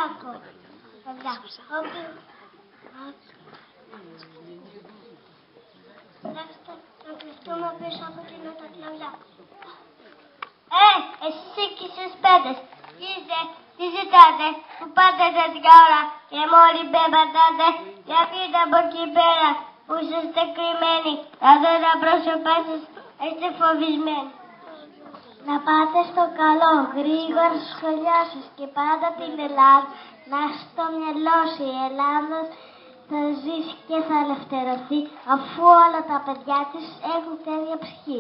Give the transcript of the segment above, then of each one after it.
Βαγγελάκο. Να κρυφτούμε πίσω από εκείνο το κλαβλιά. Εσείς και εσείς πέντες. Τι ζητάτε, που πάτε τέτοια ώρα και μόλι μπέμπατάτε. Για φύγετε από εκεί πέρα που είσαστε κρυμμένοι. Θα δω τα πρόσωπά σας, είστε φοβισμένοι. Να πάτε στο καλό, γρήγορα στη σχολιά σας και πάντα την Ελλάδα. Να έχετε στο μυαλό σου, η Ελλάδα θα ζήσει και θα ελευθερωθεί αφού όλα τα παιδιά της έχουν τέτοια ψυχή.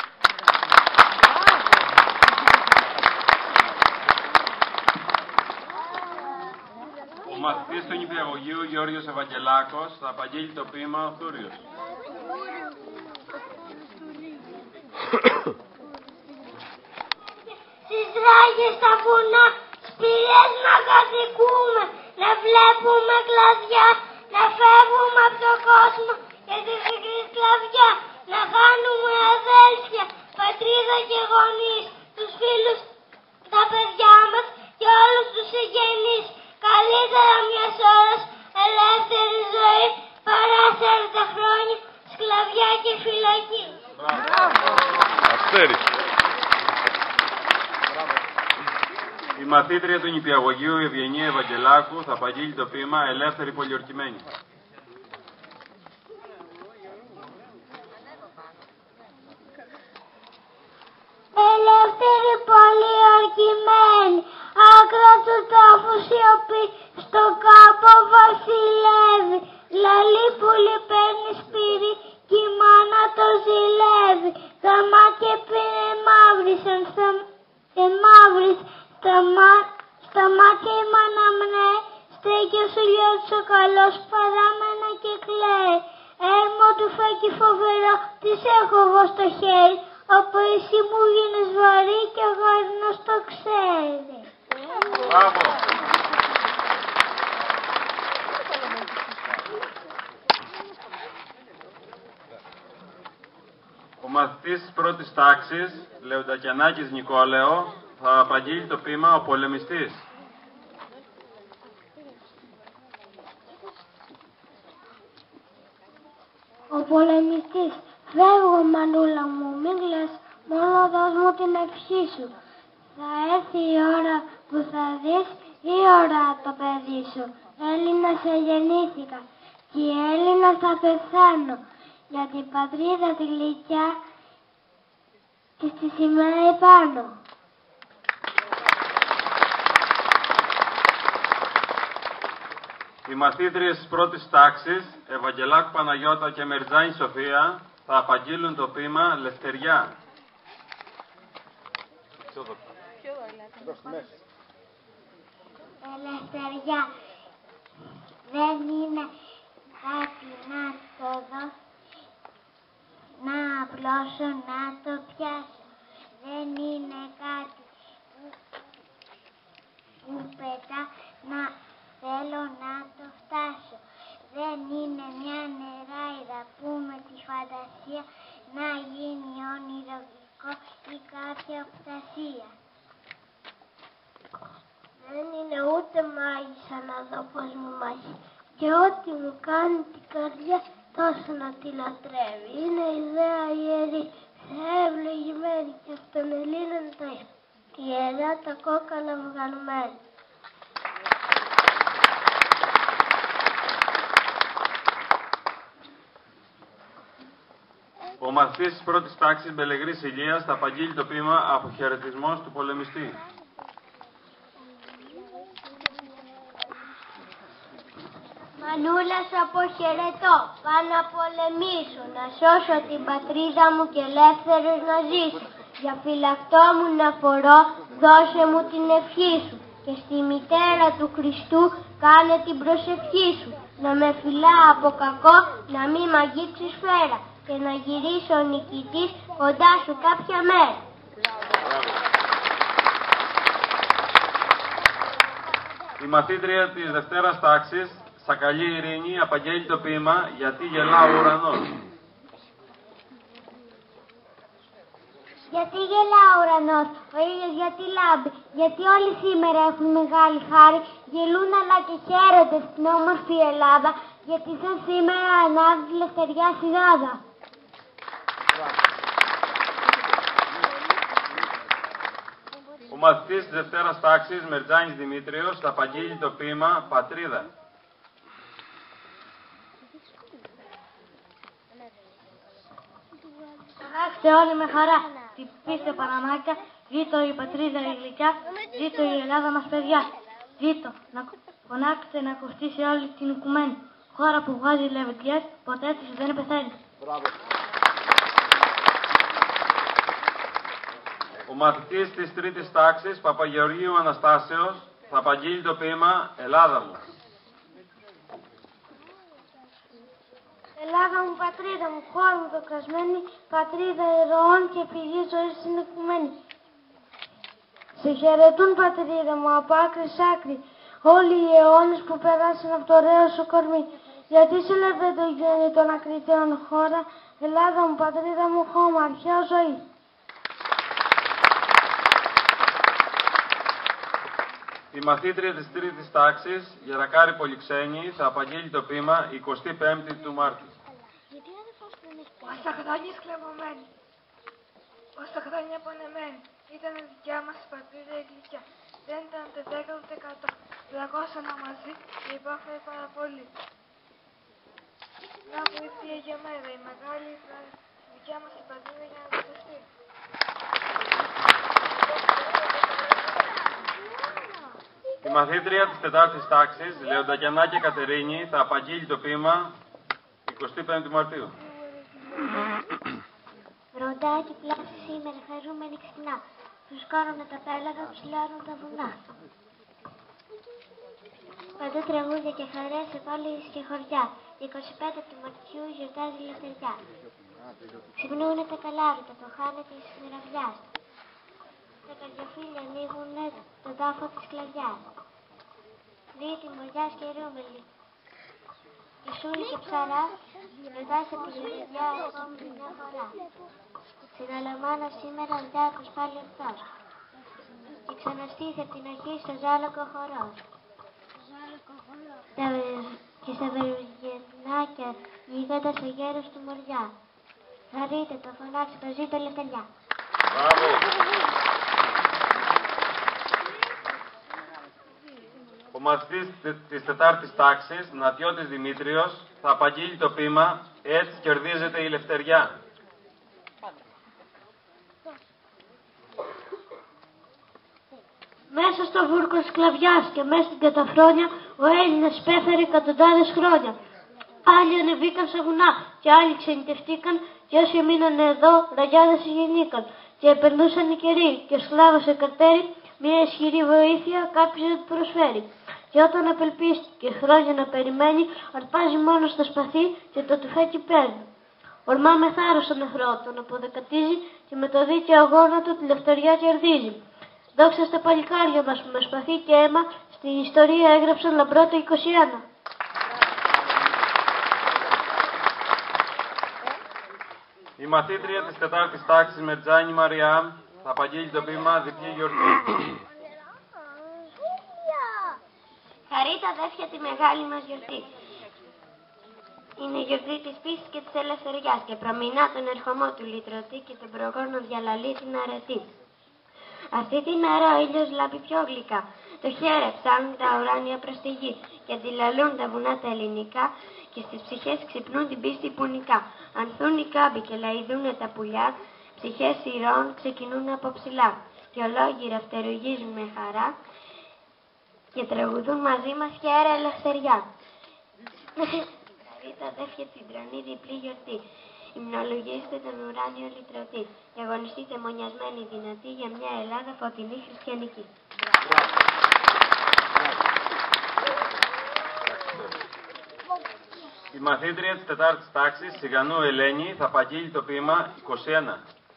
Ο μαθητής του νηπιαγωγείου Γιώργος Ευαγγελάκος θα απαγγείλει το ποίημα «Ο Θούριος». Στις ράγες στα βουνά, σπηλιές να κατοικούμε, να βλέπουμε κλαδιά, να φεύγουμε από τον κόσμο και τη μικρή σκλαβιά, να χάνουμε αδέλφια, πατρίδα και γονείς, τους φίλους, τα παιδιά μας και όλους τους συγγενείς. Καλύτερα μιας ώρας ελεύθερη ζωή παρά 40 χρόνια σκλαβιά και φυλακή. Αστέρι. Η μαθήτρια του νηπιαγωγείου Ευγενία Ευαγγελάκου θα απαγγείλει το ποίημα «Ελεύθερη πολιορκημένη». Ελεύθερη πολιορκημένη, άκρα του τάφου σιωπή, στο κάπο βασιλεύει. Λαλή που παίρνει σπίτι κι η μάνα το ζηλεύει. Τα μάτια πήρε μαύρισαν, στα μάτια η μάνα μνέει. Στέκει ο σουλιός ο καλός παράμενα και κλαίει. Έρμο του φέκει φοβερό, τις έχω εγώ στο χέρι. Από εσύ μου γίνεις βαρύ και ο γάρινος το ξέρει. Μπράβο. Ο μαθητής της πρώτης τάξης, Λεοντακιανάκης Νικόλαιο, θα απαγγείλει το ποίημα «Ο πολεμιστής». Ο πολεμιστής, φεύγω μανούλα μου, μην κλαις, μόνο δώσ' μου την ευχή σου. Θα έρθει η ώρα που θα δεις η ώρα το παιδί σου. Έλληνα σε γεννήθηκα και η Έλληνα θα πεθάνω. Για την πατρίδα τη γλυκιά και στη σημαία επάνω. Οι μαθήτριες της πρώτης τάξης, Ευαγγελάκου Παναγιώτα και Μερτζάνη Σοφία, θα απαγγείλουν το ποίημα «Λευτεριά». Ελευθεριά δεν είναι κάτι να το δω, να απλώσω, να το πιάσω. Δεν είναι κάτι που πετά, να θέλω να το φτάσω. Δεν είναι μια νεράιδα που με τη φαντασία να γίνει ονειρογικό ή κάποια φτασία. Δεν είναι ούτε μάγισσα να δω πως μου μάγει. Και ό,τι μου κάνει την καρδιά τόσο να τη λατρεύει. Είναι ιδέα ιερή, θεευλογημένη και στον Ελλήνων τα ιερά τα κόκαλα βγαλμένη. Ο μαθητής της πρώτης τάξης Μπελεγρής Ηλίας θα απαγγείλει το ποίημα «Αποχαιρετισμός του πολεμιστή». Μανούλα, σ' αποχαιρετώ, πάω να πολεμήσω, να σώσω την πατρίδα μου και ελεύθερος να ζήσω. Για φυλακτό μου να φορώ, δώσε μου την ευχή σου. Και στη μητέρα του Χριστού κάνε την προσευχή σου. Να με φυλά από κακό, να μη μ' αγγίξει σφαίρα. Και να γυρίσω νικητής κοντά σου κάποια μέρα. Η μαθήτρια της Δευτέρας τάξης, Σακαλή Ειρήνη, απαγγέλει το ποίημα «Γιατί γελά ο ουρανός». Γιατί γελά ο ουρανός, ο ήλιος γιατί λάμπει, γιατί όλοι σήμερα έχουν μεγάλη χάρη, γελούν αλλά και χαίρονται στην όμορφη Ελλάδα, γιατί σαν σήμερα ανάβει ελευθεριά στη Γάδα. Ο μαθητής της Δευτέρας Τάξης, Μερτζάνης Δημήτριος, θα απαγγείλει το ποίημα «Πατρίδα». Φωνάξτε όλοι με χαρά, χτυπήστε Παναμάκια, ζήτω η πατρίδα η γλυκιά, ζήτω η Ελλάδα μας παιδιά. Ζήτω, φωνάξτε να ακουστεί σε όλη την οικουμένη, χώρα που βγάζει λεβεντιές, ποτέ της δεν πεθαίνει. Ο μαθητής της Τρίτης Τάξης, Παπαγεωργίου Αναστάσεως, θα απαγγείλει το ποίημα «Ελλάδα μου». Ελλάδα μου, πατρίδα μου, χώρα μου δοκασμένη, πατρίδα ηρωών και πηγή ζωής στην οικουμένη. Σε χαιρετούν, πατρίδα μου, από άκρη σ' άκρη, όλοι οι αιώνες που περάσαν από το ωραίο σου κορμί. Γιατί σε λεβεντογέννη των ακριτέων χώρα, Ελλάδα μου, πατρίδα μου, χώμα, αρχαία ζωή. Η μαθήτρια της Τρίτης Τάξης, Γερακάρη Πολυξένη, θα απαγγείλει το ποίημα 25η του Μάρτη. Όσα χρόνια σκλαβωμένοι, όσα χρόνια πονεμένοι, ήταν δικιά μας η πατρίδα η γλυκιά. Δεν ήταν ούτε 10 ούτε 100, 200 μαζί και υπόφερε πάρα πολύ. Να που ήρθε η Αγία Μέρα, η μεγάλη δικιά μας η πατρίδα για να δοθεστεί. Η μαθήτρια της Τετάρτης Τάξης, Λεοντακιανάκη Κατερίνη, θα απαγγείλει το ποίημα 25η Μαρτίου. Ροντάκι πλάσει σήμερα, χαρούμενοι ξυπνά. Τους κάνουνε τα πέλαγα, τους λιώνουν τα βουνά. Παντού τραγούδια και χαρές σε πόλεις και χωριά. 25 του Μαρτιού γιορτάζει η ελευθεριά. Ξυπνούνε τα καλάβητα, το χάνε της μυραυλιάς. Τα καρδιοφύλια ανοίγουνε τον τάφο της κλαδιάς. Δίτη μοριάς και ρούμελη. Και σούλη και ψαρά, ρωτάς από τη γιορτιά ακόμη μια φορά. Στην Αλαμάνα σήμερα ο Διάκος πάλι αυτός. Και ξαναστήθη από την αρχή στο ζάλοκο χορός. Και στα βεργενάκια γίγοντας ο γέρος του Μοριά. Χαρείτε το, φωνάξτε το, ζήτω ελευθεριά. Μπράβο. Ο μαθητής της Τετάρτης Τάξης, Νατιώτης Δημήτριος, θα απαγγείλει το ποίημα «Έτσι κερδίζεται η ελευθεριά». Μέσα στο βούρκο σκλαβιάς και μέσα στην καταφρόνια ο Έλληνας υπέφερε εκατοντάδες χρόνια. Άλλοι ανεβήκαν σε βουνά και άλλοι ξενιτευτήκαν και όσοι μείνανε εδώ ραγιάδες γεννήκαν. Και περνούσαν οι καιροί και ο σκλάβος σε καρτέρι μια ισχυρή βοήθεια κάποιος να του προσφέρει. Και όταν απελπίστηκε χρόνια να περιμένει, αρπάζει μόνο στο σπαθί και το τουφέκι παίρνει. Ορμά με θάρρος τον εχθρό, τον αποδεκατίζει και με το δίκαιο αγώνα του τη λευτοριά κερδίζει. Δόξα στα παλικάρια μας που με σπαθί και αίμα στην ιστορία έγραψαν λαμπρό το 21. Η μαθήτρια της Τετάρτης Τάξης, Μερτζάνη Μαριά, θα απαγγείλει το ποίημα «Διπλή γιορτή». Χαρείτε αδέρφια τη μεγάλη μας γιορτή. Είναι η γιορτή της πίστης και της ελευθεριάς και προμηνά τον ερχομό του λυτρωτή και τον προγόνο διαλαλεί την αρετή. Αυτή την μέρα ο ήλιος λάμπει πιο γλυκά. Το χέρι ψάχνουν τα ουράνια προς τη γη και αντιλαλούν τα βουνά τα ελληνικά και στις ψυχές ξυπνούν την πίστη που νικά. Ανθούν οι κάμποι και λαϊδούνε τα πουλιά, ψυχές ηρώων ξεκινούν από ψηλά. Και ολόγυρα φτερουγίζουν με χαρά και τραγουδούν μαζί μας και αέρα ελευθεριά. Χαρείτε αδέρφια την τρανή διπλή γιορτή. Υμνολογήστε τον ουράνιο λυτρωτή και αγωνιστείτε μονιασμένοι δυνατοί για μια Ελλάδα φωτεινή χριστιανική. Η μαθήτρια της Τετάρτης Τάξης, Σιγανού Ελένη, θα απαγγείλει το ποίημα 21.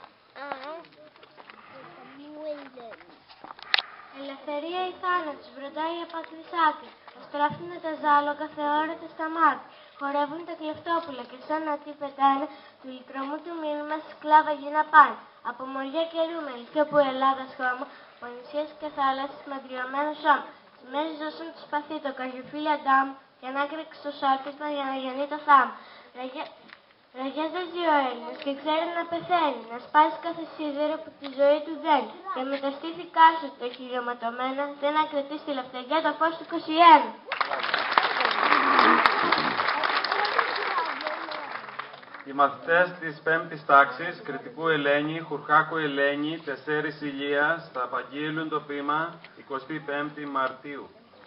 Ελευθερία ή θάνατος, βροντάει η απ' άκρη σ' άκρη. Αστράφτουνε τα ζάλογα, θεώρετε στα μάτια. Χορεύουν τα κλεφτόπουλα και σαν να τι πετάνε, του ηλικρομού του μήνυμα σκλάβα γίνα πάνε. Από μοριά και ρούμελ, και από Ελλάδας χώμα, από νησιές και θάλασσες μαντριωμένο σώμα. Στις μέρες ζώσαν το σπαθί, το καριοφύλι αντάμ, και ανάκρυξε το σάρπισμα για να γεννεί το θάμα. Ραγιάζεται ο Έλληνας και ξέρει να πεθαίνει, να σπάσει κάθε σίδερο που τη ζωή του δένει. Και με τα στήθηκά σου το χιλιοματωμένα, δεν να κρατήσει τη λευτεριά το φως του 21. Οι μαθητές της 5ης τάξης, Κρητικού Ελένη, Χουρχάκου Ελένη, 4 Ηλίας, θα απαγγείλουν το ποίημα 25η Μαρτίου.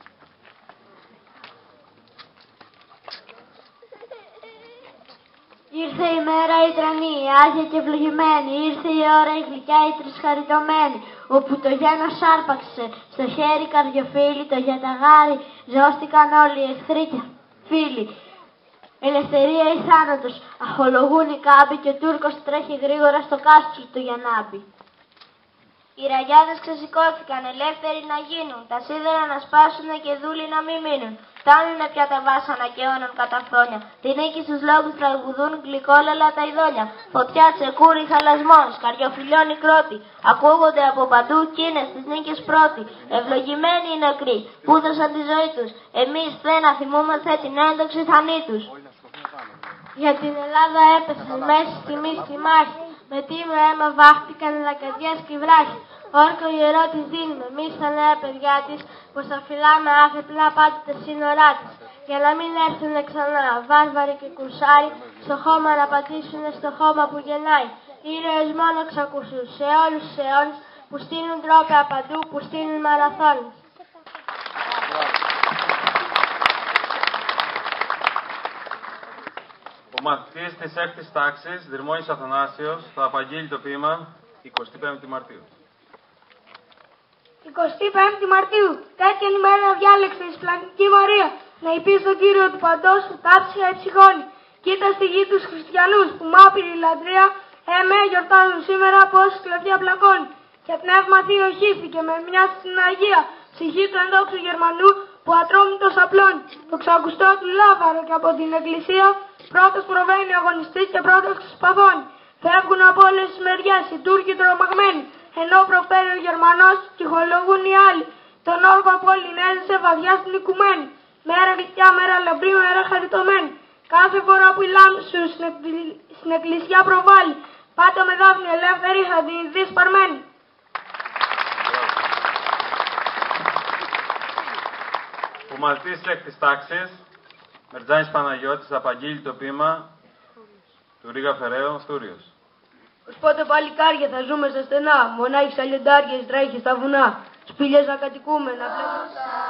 Ήρθε η μέρα η τρανή, η άδεια και ευλογημένη, ήρθε η ώρα η γλυκιά η τρισχαριτωμένη, όπου το γένος άρπαξε, στο χέρι καρδιοφύλι, το γιαταγάρι, ζώστηκαν όλοι οι εχθροί και φίλοι. Ελευθερία ή θάνατος, αχολογούν οι κάμποι και ο Τούρκος τρέχει γρήγορα στο κάστρο του για να μπει. Οι ραγιάδες ξεσηκώθηκαν, ελεύθεροι να γίνουν, τα σίδερα να σπάσουν και δούλοι να μην μείνουν. Φτάνουνε πια τα βάσανα και αιώνων κατά χρόνια. Τη νίκη στους λόγους τραγουδούν γλυκόλαλα τα ειδόνια. Φωτιά, τσεκούρι, χαλασμός, καριοφιλιών οι κρότοι. Ακούγονται από παντού κίνες τις νίκες πρώτοι. Ευλογημένοι οι νεκροί που δώσαν τη ζωή τους. Εμείς δεν θυμούμαστε την έντοξη θανήτους. Για την Ελλάδα έπεσαν μέσα στη μίστη μάχη. Με τίμιο αίμα βάχτηκαν λακαδιές και βράχοι. Όρκο ιερό της δίνουμε εμείς τα νέα παιδιά της, πως θα φυλάμε άγρυπνα πάντα τα σύνορά της. Για να μην έρθουν ξανά βάρβαροι και κουρσάροι, στο χώμα να πατήσουν στο χώμα που γεννάει. Ήρωες μόνο ξακούσουν σε όλους τους αιώνες, που στείλουν τρόπια παντού, που στείλουν μαραθώνες. Ο μαθητής της 6ης τάξης, Δρυμώνης Αθανάσιος, θα απαγγείλει το ποίημα 25η Μαρτίου. 25η Μαρτίου, τέτοια ημέρα διάλεξε η Σπλανική Μαρία, να υπεί στον Κύριο του Παντός, τάψια εψυχώνει. Κοίτα στη γη τους χριστιανούς, που μ' άπειρη λατρεία, γιορτάζουν σήμερα πως σκλαβιά πλακώνει. Και πνεύμα θείο χύθηκε με μια στην Αγία, ψυχή του ενδόξου Γερμανού, που ατρόμητος απλώνει. Το ξακουστό του Λάβαρο και από την Εκκλησία, πρώτος προβαίνει αγωνιστής και πρώτος ξεσπαθώνει. Φεύγουν από όλες τις μεριές οι Τούρκοι τρομαγμένοι, ενώ προφέρει ο Γερμανός, ψυχολογούν οι άλλοι. Τον όρκο από όλην έζησε βαδιά στην οικουμένη. Μέρα γλυκιά, μέρα λαμπρή, μέρα χαριτωμένη. Κάθε φορά που η λάμπη σου στην εκκλησιά προβάλλει, πάτε με δάφνη ελεύθερη θα την δεις παρμένη. Ο μαθητής της 6ης τάξης, Μερτζάνης Παναγιώτης, θα απαγγείλει το ποίημα του Ρίγα Φεραίου, Θούριος. Ως πότε παλικάρια θα ζούμε στα στενά, μονάχοι σαν λιοντάρια τρέχει στα βουνά, σπήλιες να κατοικούμε, να βλέπουμε.